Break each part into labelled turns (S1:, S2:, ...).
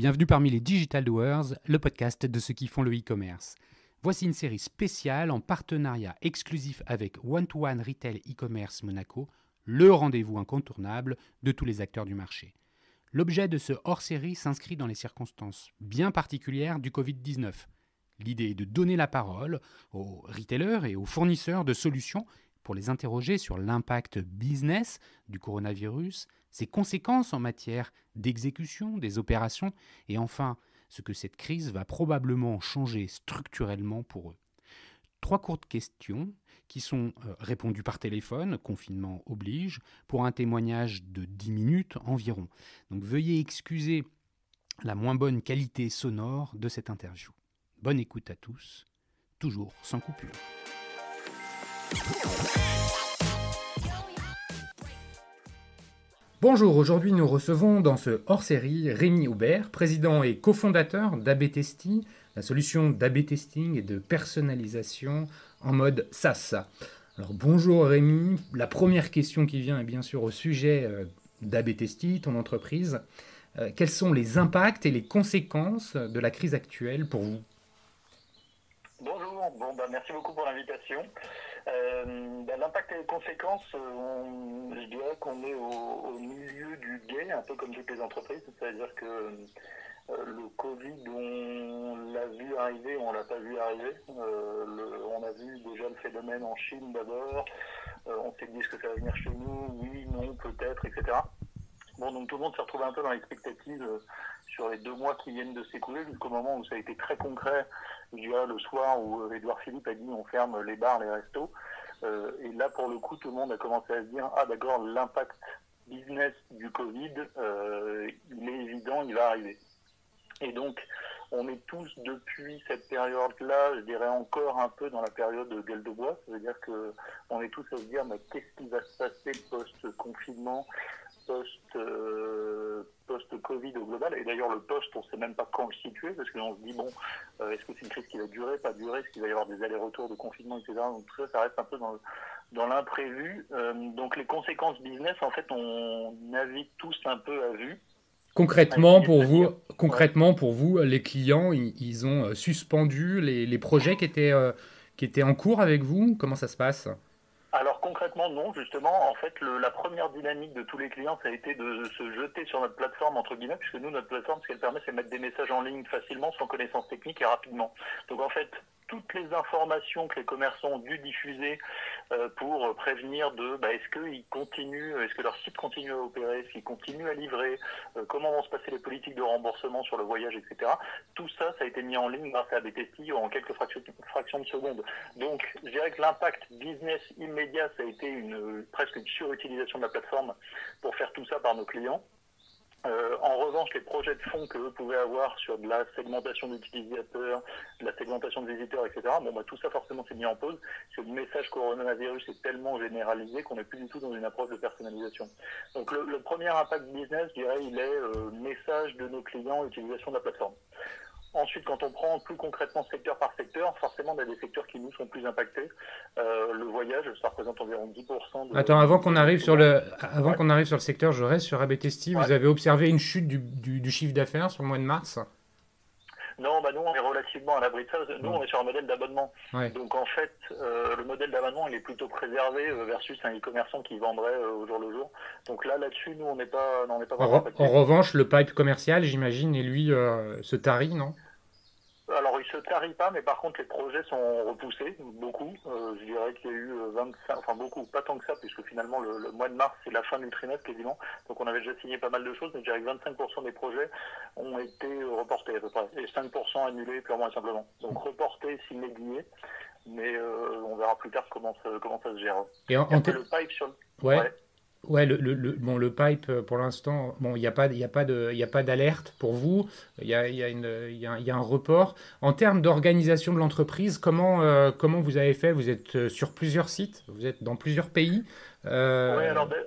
S1: Bienvenue parmi les Digital Doers, le podcast de ceux qui font le e-commerce. Voici une série spéciale en partenariat exclusif avec One-to-One Retail e-commerce Monaco, le rendez-vous incontournable de tous les acteurs du marché. L'objet de ce hors-série s'inscrit dans les circonstances bien particulières du Covid-19. L'idée est de donner la parole aux retailers et aux fournisseurs de solutions pour les interroger sur l'impact business du coronavirus, ses conséquences en matière d'exécution des opérations et enfin ce que cette crise va probablement changer structurellement pour eux. 3 courtes questions qui sont répondues par téléphone, confinement oblige, pour un témoignage de 10 minutes environ. Donc veuillez excuser la moins bonne qualité sonore de cette interview. Bonne écoute à tous, toujours sans coupure. Bonjour, aujourd'hui nous recevons dans ce hors-série Rémi Aubert, président et cofondateur d'AB Testy, la solution d'AB testing et de personnalisation en mode SaaS. Alors bonjour Rémi, la première question qui vient est bien sûr au sujet d'AB Testy, ton entreprise. Quels sont les impacts et les conséquences de la crise actuelle pour vous ?
S2: Bonjour, merci beaucoup pour l'invitation. L'impact et les conséquences, je dirais qu'on est au milieu du gué, un peu comme toutes les entreprises, c'est-à-dire que le Covid, on l'a vu arriver, on l'a pas vu arriver. On a vu déjà le phénomène en Chine d'abord, on s'est dit est-ce que ça va venir chez nous, oui, non, peut-être, etc. Donc tout le monde s'est retrouvé un peu dans l'expectative sur les 2 mois qui viennent de s'écouler, jusqu'au moment où ça a été très concret, je dirais le soir où Édouard Philippe a dit on ferme les bars, les restos. Et là, pour le coup, tout le monde a commencé à se dire ah d'accord, l'impact business du Covid, il est évident, il va arriver. Et donc, on est tous depuis cette période-là, je dirais encore un peu dans la période de gueule de bois. Ça veut dire qu'on est tous à se dire qu'est-ce qui va se passer post-confinement, post-Covid au global. Et d'ailleurs, le post, on ne sait même pas quand le situer, parce qu'on se dit, est-ce que c'est une crise qui va durer, pas durer, est-ce qu'il va y avoir des allers-retours de confinement, etc. Donc tout ça, ça reste un peu dans l'imprévu. Donc les conséquences business, en fait, on navigue tous un peu à vue.
S1: Concrètement, pour vous, les clients, ils ont suspendu les projets qui étaient en cours avec vous. Comment ça se passe ?
S2: Alors concrètement, non. Justement, en fait, la première dynamique de tous les clients, ça a été de se jeter sur notre plateforme, entre guillemets, puisque nous, notre plateforme, ce qu'elle permet, c'est de mettre des messages en ligne facilement, sans connaissance technique et rapidement. Donc en fait, toutes les informations que les commerçants ont dû diffuser pour prévenir est-ce qu'ils continuent, est-ce que leur site continue à opérer, est-ce qu'ils continuent à livrer, comment vont se passer les politiques de remboursement sur le voyage, etc. Tout ça, ça a été mis en ligne grâce à AB Testy en quelques fractions de secondes. Donc, je dirais que l'impact business immédiat, ça a été presque une surutilisation de la plateforme pour faire tout ça par nos clients. En revanche, les projets de fond que eux pouvaient avoir sur de la segmentation d'utilisateurs, de la segmentation de visiteurs, etc., tout ça forcément s'est mis en pause, parce que le message coronavirus est tellement généralisé qu'on n'est plus du tout dans une approche de personnalisation. Donc le premier impact business, je dirais, il est message de nos clients, utilisation de la plateforme. Ensuite, quand on prend plus concrètement secteur par secteur, forcément, il y a des secteurs qui nous sont plus impactés. Le voyage, ça représente environ 10% de...
S1: Attends, avant qu'on arrive sur le secteur, je reste sur AB Testy. Vous avez observé une chute du chiffre d'affaires sur le mois de mars ?
S2: Non, nous, on est relativement à l'abri de ça. Nous, on est sur un modèle d'abonnement. Ouais. Donc, en fait, le modèle d'abonnement, il est plutôt préservé versus un e-commerçant qui vendrait au jour le jour. Donc là-dessus, nous, on n'est pas vraiment impacté.
S1: En revanche, le pipe commercial, j'imagine, et lui, se tarit, non ?
S2: Alors, il se tarit pas, mais par contre, les projets sont repoussés, beaucoup. Je dirais qu'il y a eu 25, beaucoup, pas tant que ça, puisque finalement, le mois de mars, c'est la fin du trimestre quasiment. Donc, on avait déjà signé pas mal de choses, mais je dirais que 25% des projets ont été reportés à peu près, et 5% annulés purement et simplement. Donc, reportés, signer, mais on verra plus tard comment ça se gère.
S1: Et
S2: le pipe sur le...
S1: Ouais, le pipe, pour l'instant, il n'y a pas d'alerte pour vous, il y a un report. En termes d'organisation de l'entreprise, comment vous avez fait ? Vous êtes sur plusieurs sites, vous êtes dans plusieurs pays.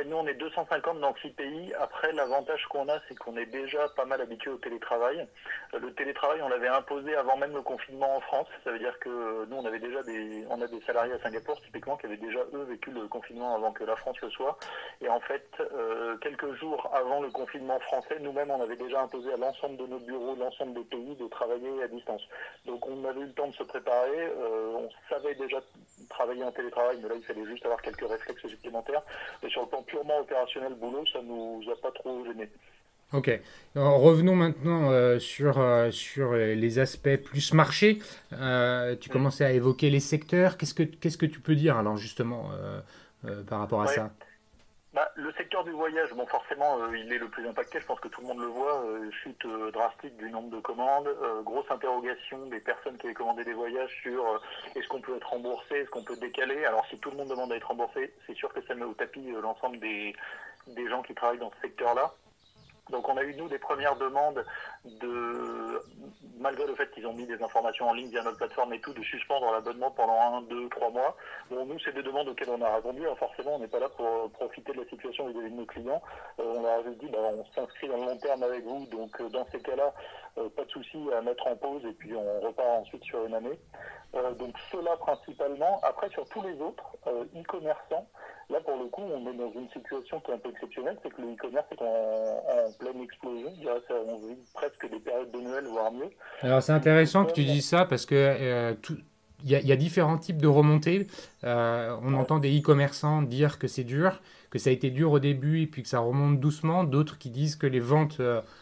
S2: Ouais, nous on est 250 dans 6 pays. Après, l'avantage qu'on a, c'est qu'on est déjà pas mal habitué au télétravail. Le télétravail, on l'avait imposé avant même le confinement en France. Ça veut dire que nous, on avait déjà des salariés à Singapour, typiquement, qui avaient déjà, eux, vécu le confinement avant que la France le soit. Et en fait, quelques jours avant le confinement français, nous-mêmes, on avait déjà imposé à l'ensemble de nos bureaux, l'ensemble des pays, de travailler à distance. Donc on avait eu le temps de se préparer. On savait déjà travailler en télétravail, mais là, il fallait juste avoir quelques réflexes supplémentaires. Et sur le plan purement opérationnel boulot, ça nous a pas trop gêné.
S1: Ok. Alors, revenons maintenant sur les aspects plus marché. Tu commençais à évoquer les secteurs. Qu'est-ce que tu peux dire alors justement par rapport à
S2: Ouais.
S1: ça?
S2: Bah, le secteur du voyage, bon forcément, il est le plus impacté, je pense que tout le monde le voit, chute drastique du nombre de commandes, grosse interrogation des personnes qui avaient commandé des voyages sur est-ce qu'on peut être remboursé, est-ce qu'on peut décaler. Alors si tout le monde demande à être remboursé, c'est sûr que ça met au tapis l'ensemble des gens qui travaillent dans ce secteur-là. Donc on a eu, nous, des premières demandes malgré le fait qu'ils ont mis des informations en ligne via notre plateforme et tout, de suspendre l'abonnement pendant 1, 2, 3 mois. Bon, nous, c'est des demandes auxquelles on a répondu. Alors, forcément, on n'est pas là pour profiter de la situation vis-à-vis de nos clients. On leur avait dit, on s'inscrit dans le long terme avec vous. Donc, dans ces cas-là, pas de souci à mettre en pause et puis on repart ensuite sur une année. Donc, ceux-là principalement. Après, sur tous les autres, e-commerçants, là, pour le coup, on est dans une situation qui est un peu exceptionnelle, c'est que le e-commerce est en pleine explosion. Je dirais ça, on vit presque des périodes de Noël, voire mieux.
S1: Alors c'est intéressant que tu dises ça parce que il y a différents types de remontées. On entend des e-commerçants dire que c'est dur, que ça a été dur au début et puis que ça remonte doucement. D'autres qui disent que les ventes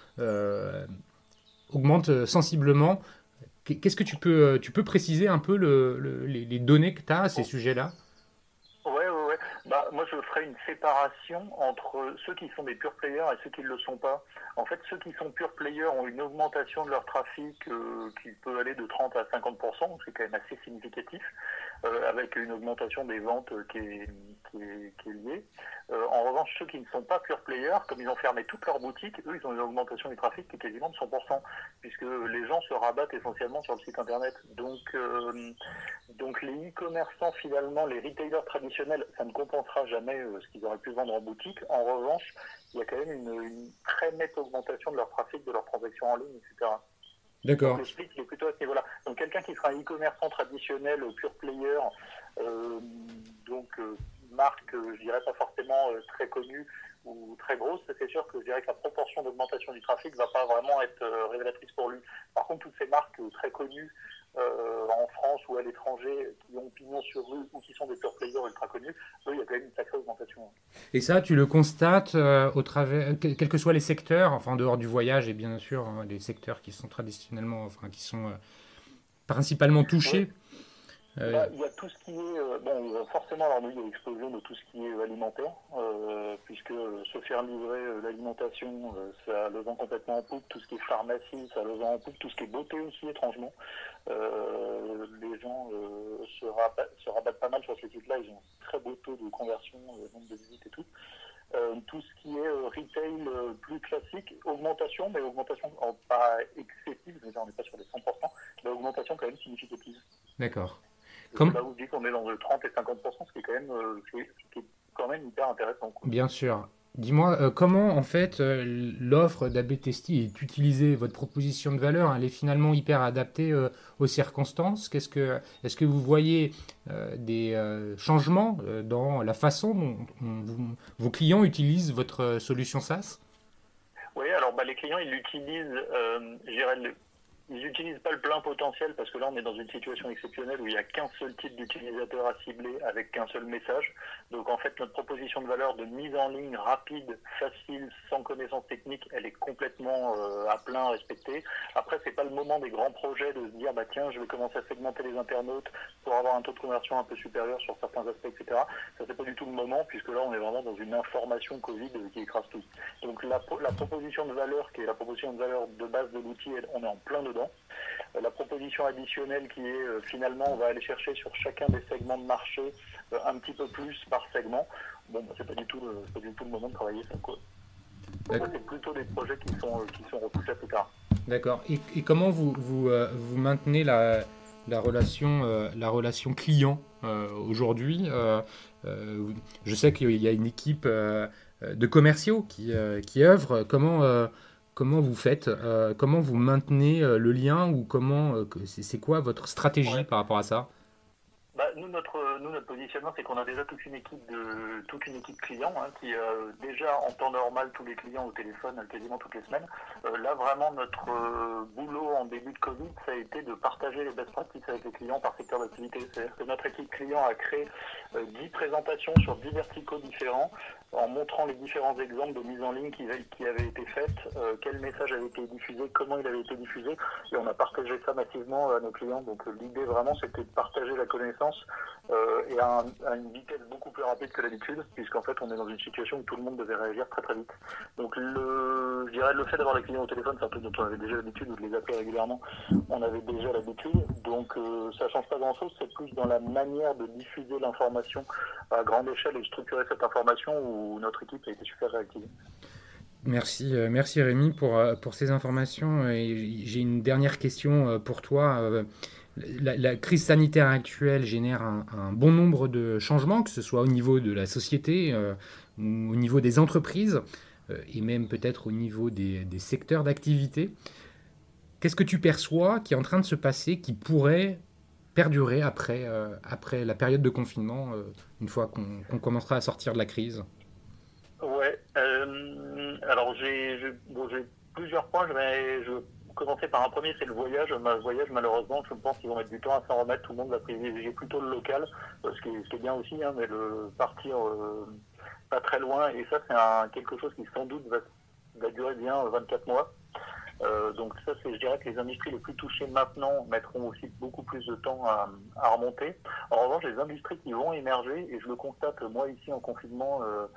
S1: augmentent sensiblement. Qu'est-ce que tu peux préciser un peu les données que tu as à ces sujets-là?
S2: Ouais. Bah, moi, je ferais une séparation entre ceux qui sont des pure players et ceux qui ne le sont pas. En fait, ceux qui sont pure players ont une augmentation de leur trafic qui peut aller de 30 à 50%, donc c'est quand même assez significatif, avec une augmentation des ventes qui est liée. En revanche, ceux qui ne sont pas pure players, comme ils ont fermé toutes leurs boutiques, eux, ils ont une augmentation du trafic qui est quasiment de 100%, puisque les gens se rabattent essentiellement sur le site internet. Donc les e-commerçants, finalement, les retailers traditionnels, ça ne compensera jamais ce qu'ils auraient pu vendre en boutique. En revanche, il y a quand même une très nette augmentation de leur trafic, de leurs transactions en ligne, etc.
S1: D'accord.
S2: Donc le split, il est plutôt à ce niveau-là. Donc quelqu'un qui sera un e-commerçant traditionnel, pure player, marque, je dirais pas forcément très connue ou très grosse, c'est sûr que je dirais que la proportion d'augmentation du trafic va pas vraiment être révélatrice pour lui. Par contre, toutes ces marques très connues en France ou à l'étranger qui ont pignon sur rue ou qui sont des pure players ultra connus, eux, il y a quand même une sacrée augmentation.
S1: Et ça, tu le constates au travers, quels que soient les secteurs, enfin en dehors du voyage et bien sûr les secteurs qui sont traditionnellement, enfin qui sont principalement touchés.
S2: Oui. Il y a tout ce qui est, forcément, alors nous, il y a l'explosion de tout ce qui est alimentaire, puisque se faire livrer l'alimentation, ça le vend complètement en poupe, tout ce qui est pharmacie, ça le vend en poupe, tout ce qui est beauté aussi, étrangement. Les gens se rabattent pas mal sur ces sites-là, ils ont un très beau taux de conversion, nombre de visites et tout. Tout ce qui est retail plus classique, augmentation, mais augmentation pas excessive, on n'est pas sur les 100%, mais augmentation quand même significative.
S1: D'accord.
S2: Là où je dis qu'on est dans le 30 et 50%, ce qui est quand même hyper intéressant, quoi.
S1: Bien sûr. Dis-moi, comment en fait l'offre d'AB Testy est utilisée, votre proposition de valeur, elle est finalement hyper adaptée aux circonstances. Est-ce que vous voyez des changements dans la façon dont vos clients utilisent votre solution SaaS?
S2: Oui, alors les clients, ils l'utilisent, je dirais, ils n'utilisent pas le plein potentiel parce que là on est dans une situation exceptionnelle où il n'y a qu'un seul type d'utilisateur à cibler avec qu'un seul message. Donc en fait notre proposition de valeur de mise en ligne rapide, facile, sans connaissance technique, elle est complètement à plein respectée. Après c'est pas le moment des grands projets de se dire tiens je vais commencer à segmenter les internautes pour avoir un taux de conversion un peu supérieur sur certains aspects, etc. Ça c'est pas du tout le moment puisque là on est vraiment dans une information Covid qui écrase tout. Donc la proposition de valeur qui est la proposition de valeur de base de l'outil, on est en plein dedans. La proposition additionnelle qui est finalement on va aller chercher sur chacun des segments de marché un petit peu plus par segment. C'est pas du tout le moment de travailler ça, quoi. Donc, c'est plutôt des projets qui sont repoussés plus tard.
S1: D'accord. Et comment vous maintenez la relation client aujourd'hui. Je sais qu'il y a une équipe de commerciaux qui œuvrent. Comment vous faites comment vous maintenez le lien ou c'est quoi votre stratégie
S2: Ouais.
S1: par rapport à ça?
S2: Notre positionnement, c'est qu'on a déjà toute une équipe client qui déjà en temps normal tous les clients au téléphone quasiment toutes les semaines. Là vraiment notre boulot en début de Covid, ça a été de partager les best practices avec les clients par secteur d'activité. C'est-à-dire que notre équipe client a créé 10 présentations sur 10 verticaux différents en montrant les différents exemples de mise en ligne qui avaient été faites, quel message avait été diffusé, comment il avait été diffusé, et on a partagé ça massivement à nos clients. Donc l'idée vraiment c'était de partager la connaissance et à une vitesse beaucoup plus rapide que d'habitude, puisqu'en fait on est dans une situation où tout le monde devait réagir très très vite. Donc je dirais le fait d'avoir les clients au téléphone, c'est un truc dont on avait déjà l'habitude, ou de les appeler régulièrement, on avait déjà l'habitude. Donc ça change pas grand chose, c'est plus dans la manière de diffuser l'information à grande échelle et de structurer cette information où notre équipe a été super réactive.
S1: Merci Rémi pour ces informations. Et j'ai une dernière question pour toi. La crise sanitaire actuelle génère un bon nombre de changements, que ce soit au niveau de la société ou au niveau des entreprises et même peut-être au niveau des secteurs d'activité. Qu'est-ce que tu perçois qui est en train de se passer, qui pourrait perdurer après la période de confinement, une fois qu'on commencera à sortir de la crise?
S2: Ouais, alors j'ai plusieurs points. Je vais commencer par un premier, c'est le voyage. Le voyage, malheureusement, je pense qu'ils vont mettre du temps à s'en remettre. Tout le monde va privilégier plutôt le local, ce qui est bien aussi, mais le partir pas très loin. Et ça, c'est quelque chose qui sans doute va durer bien 24 mois. Donc ça, je dirais que les industries les plus touchées maintenant mettront aussi beaucoup plus de temps à remonter. En revanche, les industries qui vont émerger, et je le constate moi ici en confinement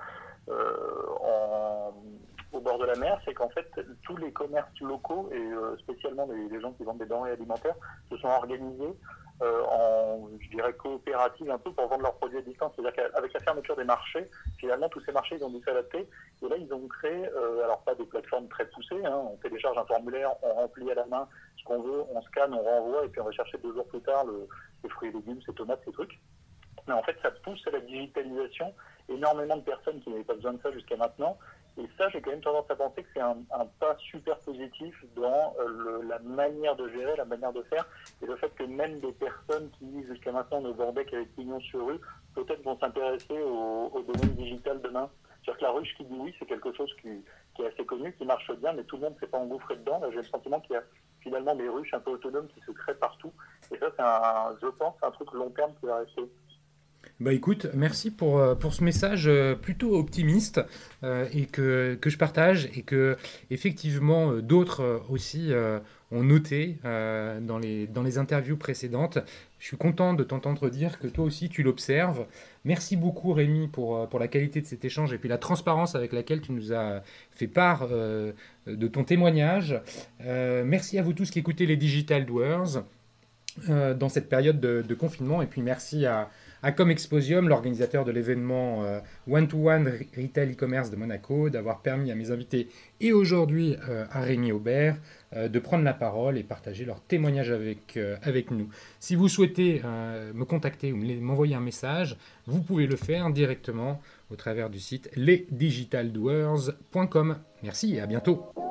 S2: au bord de la mer, c'est qu'en fait tous les commerces locaux et spécialement les gens qui vendent des denrées alimentaires se sont organisés je dirais coopératives un peu pour vendre leurs produits à distance. C'est-à-dire qu'avec la fermeture des marchés, finalement tous ces marchés ils ont dû s'adapter et là ils ont créé, alors pas des plateformes très poussées, on télécharge un formulaire, on remplit à la main ce qu'on veut, on scanne, on renvoie et puis on va chercher 2 jours plus tard les fruits et légumes, ces tomates, ces trucs. Mais en fait ça pousse à la digitalisation, énormément de personnes qui n'avaient pas besoin de ça jusqu'à maintenant. Et ça, j'ai quand même tendance à penser que c'est un pas super positif dans la manière de gérer, la manière de faire, et le fait que même des personnes qui jusqu'à maintenant ne vendaient qu'avec pignon sur rue, peut-être vont s'intéresser au domaine digital demain. C'est-à-dire que la ruche qui dit oui, c'est quelque chose qui est assez connu, qui marche bien, mais tout le monde ne s'est pas engouffré dedans. Là, j'ai le sentiment qu'il y a finalement des ruches un peu autonomes qui se créent partout. Et ça, je pense, un truc long terme qui va rester.
S1: Bah écoute, merci pour ce message plutôt optimiste et que je partage et que effectivement d'autres aussi ont noté dans les interviews précédentes. Je suis content de t'entendre dire que toi aussi tu l'observes. Merci beaucoup Rémi pour la qualité de cet échange et puis la transparence avec laquelle tu nous as fait part de ton témoignage. Merci à vous tous qui écoutez les Digital Doers dans cette période de confinement et puis merci à Comexposium, l'organisateur de l'événement One-to-One Retail e-commerce de Monaco, d'avoir permis à mes invités et aujourd'hui à Rémi Aubert de prendre la parole et partager leur témoignage avec nous. Si vous souhaitez me contacter ou m'envoyer un message, vous pouvez le faire directement au travers du site lesdigitaldoers.com. Merci et à bientôt.